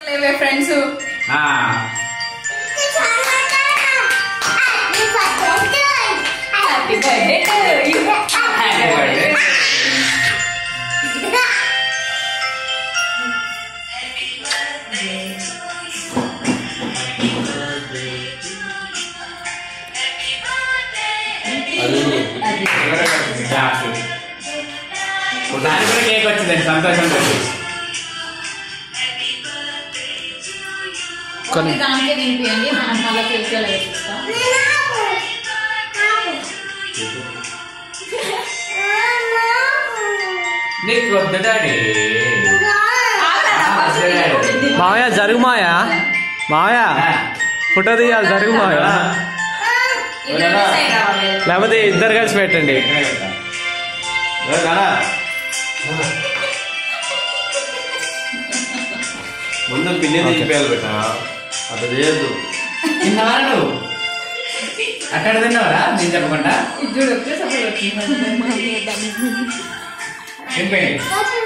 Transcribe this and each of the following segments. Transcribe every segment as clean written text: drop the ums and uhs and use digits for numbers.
Friends happy birthday to you. Happy birthday. దాని కూడా cake వచ్చిందండి, సంతోషం. దానికే తినిపియండి, మనం మళ్ళీ కేక్ వేస్తాం. నీకు వద్దు డాడీ. మావయ్య జరుగు మాయా, మావయ్య ఫోటో తీయాలి, జరుగు మావయ్య. లేకపోతే ఇద్దరు కలిసి పెట్టండి. ముందు పిన్ని తినిపేయాలి పెట్ట, అట్లా చేయొద్దు. తిన్నవా నువ్వు? అక్కడ తిన్నావరా నేను చెప్పకుండా? తినిపోయి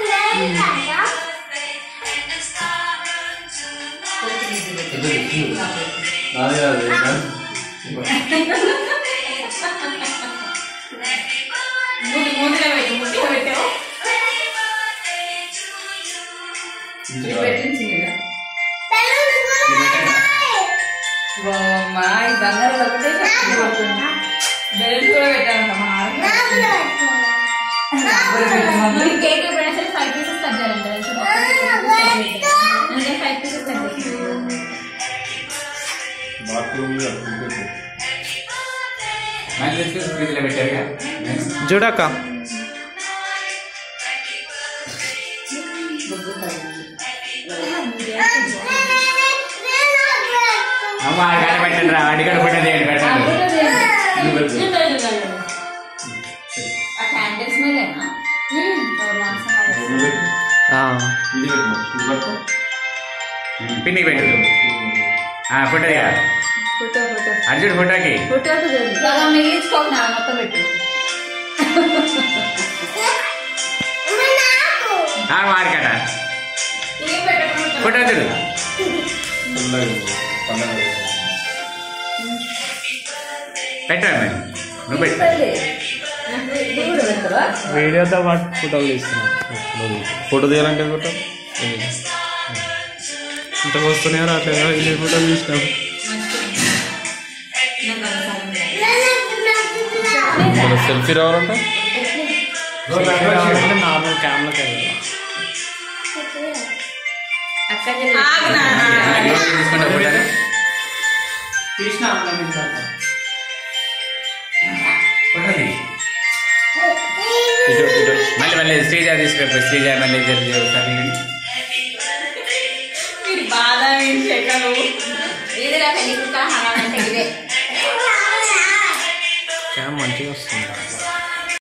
నాది కాదు బంగారు ఒకటే బెల్ట్ కూడా పెట్టాలంట. కేక్ 5 పీసెస్ కట్ చేయాలంట. 5 పీసెస్ కట్ ఫ్రిడ్జ్లో పెట్టారుగా. చూడక్క అమ్మ అడిగాడ పెట్టండి రా, అడిగాడ పెట్టండి పెట్టండి. పిన్ని పెట్టు ఫోటో అర్జున్ ఫోటోకి మిగిలించుకోక మొత్తం పెట్టు. మార్కట ఫోటో చూడు. పెట్టండి నువ్వు పెట్టు. వీడియోతో పాటు ఫోటోలు తీస్తున్నాను. ఫోటో తీయాలంటే ఫోటో ఇంత వస్తున్నాయో రావట్లేదో ఇన్ని ఫోటోలు తీసినాం. సెల్ఫీ రావాలంటే నార్మల్ కెమెరాకి వెళ్ళాలి. మళ్ళీ మళ్ళీ శ్రీజ తీసుకెళ్ళి శ్రీజ మళ్ళీ బాధ క్యామ్ మంచిగా వస్తుంది.